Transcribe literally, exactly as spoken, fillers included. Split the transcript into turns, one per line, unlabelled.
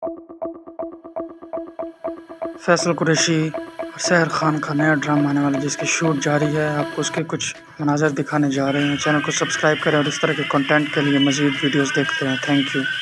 फैसल कुरैशी और सहर खान का नया ड्रामा आने वाला है जिसकी शूट जारी है। आपको उसके कुछ मनाज़र दिखाने जा रहे हैं। चैनल को सब्सक्राइब करें और इस तरह के कंटेंट के लिए मज़ीद वीडियोस देखते रहें। Thank you.